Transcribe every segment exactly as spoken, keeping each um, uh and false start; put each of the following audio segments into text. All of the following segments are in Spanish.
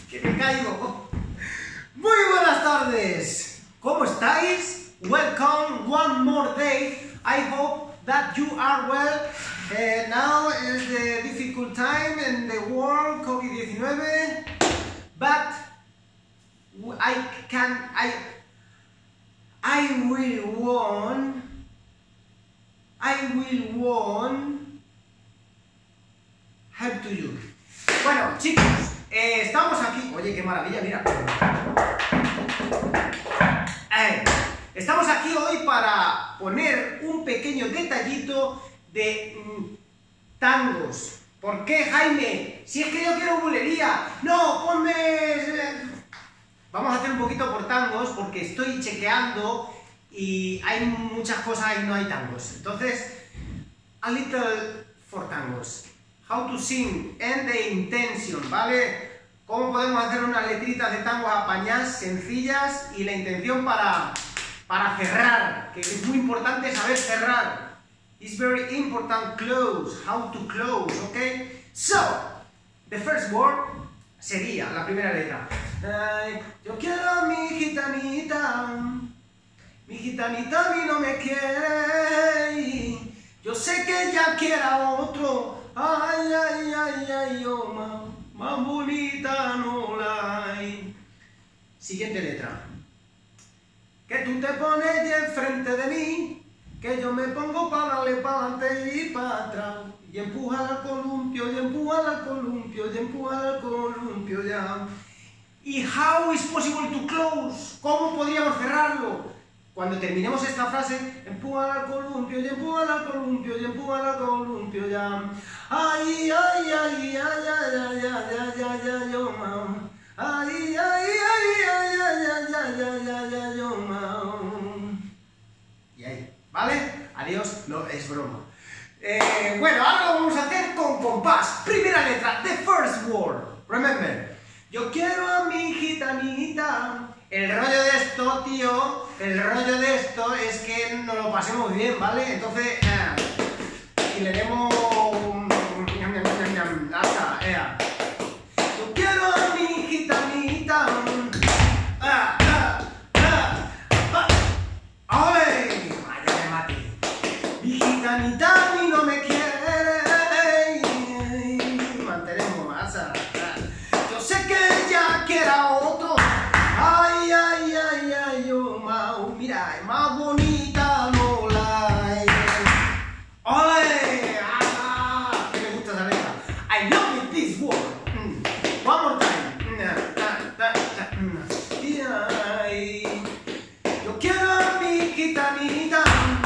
que me caigo. Muy buenas tardes. ¿Cómo estáis? Welcome one more day. I hope that you are well. Uh, now is the difficult time in the world, COVID nineteen, but I can, I, I will want, I will want help to you. Bueno, chicos, eh, estamos aquí. Oye, qué maravilla, mira. Eh, estamos aquí hoy para poner un pequeño detallito de mm, tangos. ¿Por qué, Jaime? Si es que yo quiero bulería. No, ponme... Eh, vamos a hacer un poquito por tangos porque estoy chequeando y hay muchas cosas y no hay tangos. Entonces, a little for tangos. How to sing and the intention, ¿vale? Cómo podemos hacer unas letritas de tangos apañadas, sencillas, y la intención para, para cerrar, que es muy importante saber cerrar. It's very important close, how to close, ¿ok? So, the first word sería la primera letra. Ay, yo quiero a mi gitanita, mi gitanita a mí no me quiere, yo sé que ella quiere a otro. Ay, ay, ay, ay, oh, ma, más bonita no la hay. Siguiente letra. Que tú te pones ya enfrente de mí, que yo me pongo para darle para adelante y para atrás. Y empujar al columpio, y empujar al columpio, y empujar al columpio ya. ¿Y how is possible to close? ¿Cómo podríamos cerrarlo? Cuando terminemos esta frase, empuja al columpio, y empuja al columpio, y empuja al columpio ya. Ay, ay, ay, ay, ay, ay, ay, ay, ay, ay, yo, ma. Ay, ay, ay, ay, ay, ay, ay, ay, ay, ay, yo, ma. Y ahí, ¿vale? Adiós, no, es broma. Eh, bueno, ahora lo vamos a hacer con compás. Primera letra, the first word. Remember, yo quiero a mi gitanita. El rollo de esto, tío, el rollo de esto es que nos lo pasemos bien, ¿vale? Entonces, eh, y le demos... hasta, eh. Yo quiero a mi gitanita. Ah, ah, ah, ah. ¡Ay! Vaya, me maté. Mi gitanita a mí no me quiere. Mantenemos, hasta. Yo sé que ella quiere a otro. Ay, ay, ay, ay, oh, Mau, mira, es más bonita no la hay. ¡Ole! ¡Ah! Que me gusta esa letra. I love it, this word. Mm. One more time. Ay, yo quiero a mi gitanita.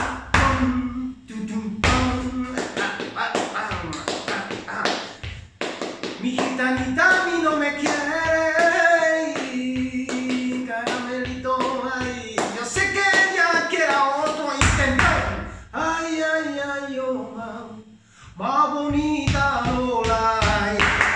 Mi gitanita a mí no me quiere. Más bonita no la hay.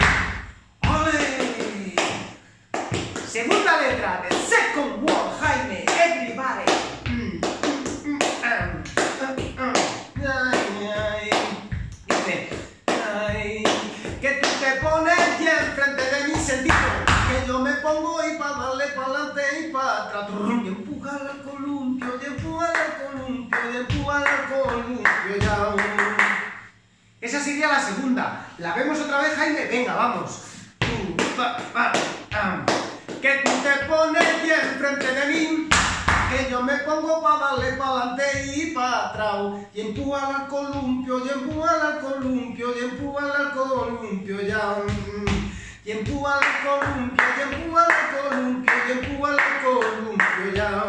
¡Ole! Segunda letra, the second word, Jaime, everybody. Mm, mm, mm, um, um, um. Ay, ay. Dice, ay, que tú te pones ya enfrente de mi sentido, que yo me pongo y para darle para adelante y para atrás. Y empujar al columpio, y empujar al columpio, y empujar al columpio ya. Esa sería la segunda. ¿La vemos otra vez, Jaime? Venga, vamos. Que tú te pones bien enfrente de mí, que yo me pongo para darle para adelante y para atrás. Y empujar al columpio, y empujar al columpio, y empujar al columpio ya. Y empujar al columpio, y empujar al columpio, y empujar al columpio ya.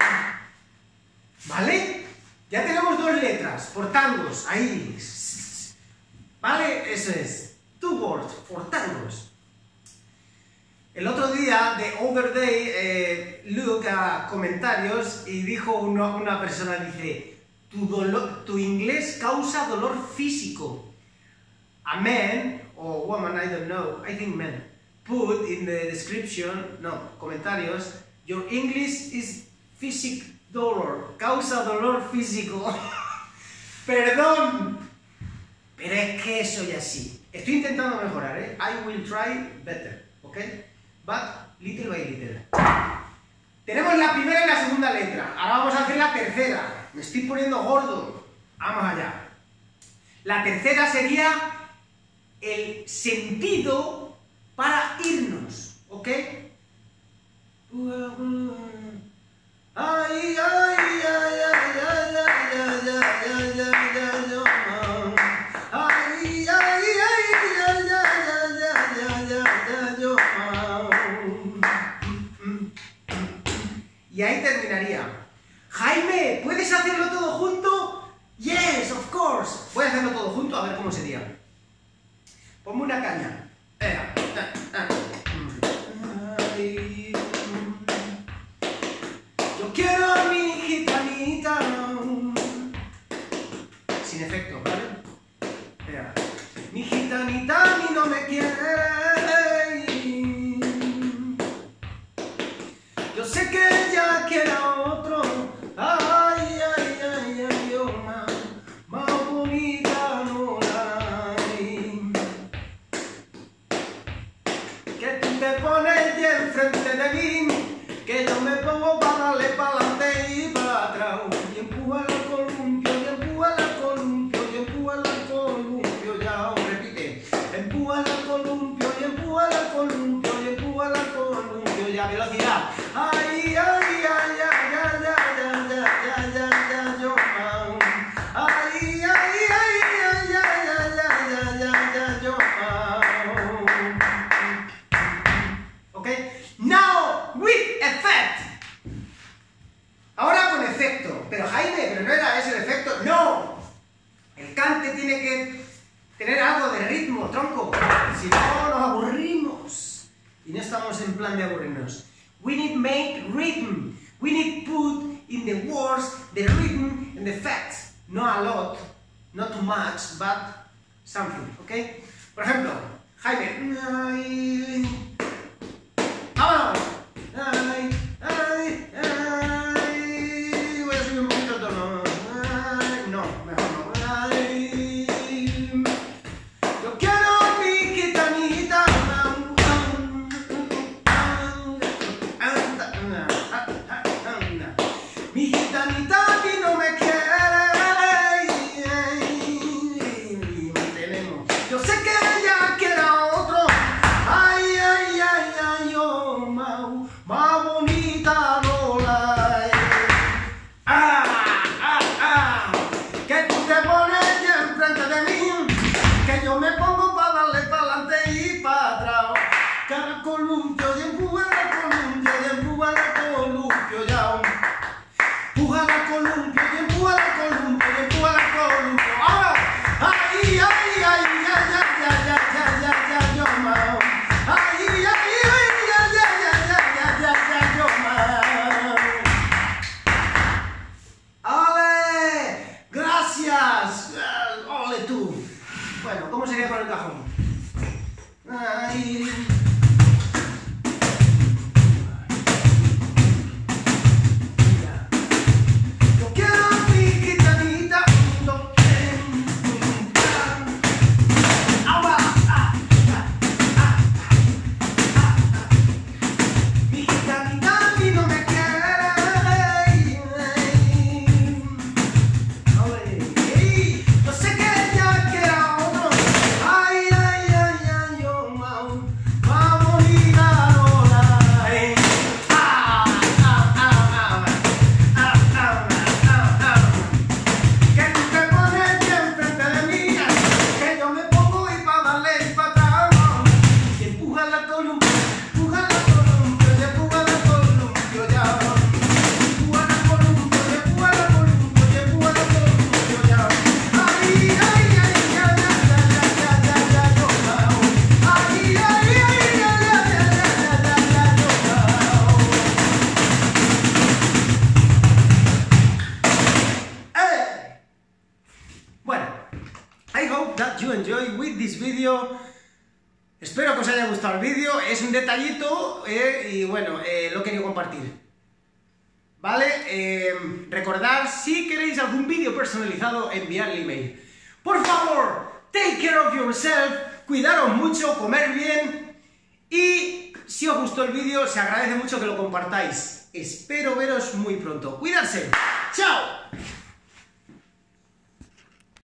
¿Vale? Ya tenemos dos letras por tangos. Ahí. ¿Vale? Eso es. Two words for tangos. El otro día, the other day, eh, look a comentarios y dijo una, una persona, dice, tu, dolor, tu inglés causa dolor físico. A man, or woman, I don't know, I think man, put in the description, no, comentarios, your English is physic dolor, causa dolor físico. Perdón. Pero es que soy así. Estoy intentando mejorar, ¿eh? I will try better, ¿ok? but little by little. Tenemos la primera y la segunda letra. Ahora vamos a hacer la tercera. Me estoy poniendo gordo. Vamos allá. La tercera sería el sentido para irnos, ¿ok? Ay, ay, ay, ay, ay, ay, ay, ay, ay, y ahí terminaría. Jaime, ¿puedes hacerlo todo junto? Yes, of course. Voy a hacerlo todo junto a ver cómo sería. Ponme una caña. Ea. Yo quiero a mi gitanita. Sin efecto, ¿vale? Ea. Mi gitanita a mí no me quiere. Yo sé que ella quiere a otro. Ay, ay, ay, ay, yo más, más bonita no la hay. Que tú te pones ya enfrente de mí, que yo me pongo para darle para adelante y para atrás. Y empuja el columpio, y empuja el columpio, y empuja el columpio, ya repite. Empuja el columpio, y empuja el columpio, y empuja el columpio, ya velocidad. Ay, ay, ay, ay, ay, ay, ay, ay, ay, ay, yo, ay, ay, ay, ay, ay, ay, ay, ay, yo, okay. Now with effect. Ahora con efecto. Pero Jaime, pero no era ese el efecto. No. El cante tiene que tener algo de ritmo, tronco. Si no, nos aburrimos. Y no estamos en plan de aburrirnos. We need make rhythm. We need put in the words the rhythm and the facts. Not a lot, not too much, but something, okay? Por ejemplo, Jaime. Ay, vámonos. Ay, ay, ay. Voy a subir un poquito el tono. Ay, no, mejor no. Ay, yo quiero mi gitanita. Mi gitanita a mí no me quiere. Tenemos. Yo sé que ella quiere a otro. Ay, ay, ay, ay, yo más, más bonita no la hay. Ah, ah, ah. Que tú te pones ya enfrente de mí, que yo me pongo para darle para adelante y para atrás. Cada columpio y empuja la columpio y empuja la columpio ya. Empuja la columpio y empuja la columpio y empuja la columpio. ¡Ahora! ¡Ay, ay, ay, ay, ay, ay, ay, ay, ay, ay, yo más! ¡Ay, ay, ay, ay, ay, ay, ay, ay, ay, yo más! ¡Ale! ¡Gracias! ¡Ole tú! Bueno, ¿cómo sería con el cajón? ¡Ay! Espero que os haya gustado el vídeo, es un detallito eh, y bueno, eh, lo he querido compartir. ¿Vale? Eh, recordad, si queréis algún vídeo personalizado, enviar el email. Por favor, take care of yourself, cuidaros mucho, comer bien y Si os gustó el vídeo, se agradece mucho que lo compartáis. Espero veros muy pronto. ¡Cuidarse! ¡Chao!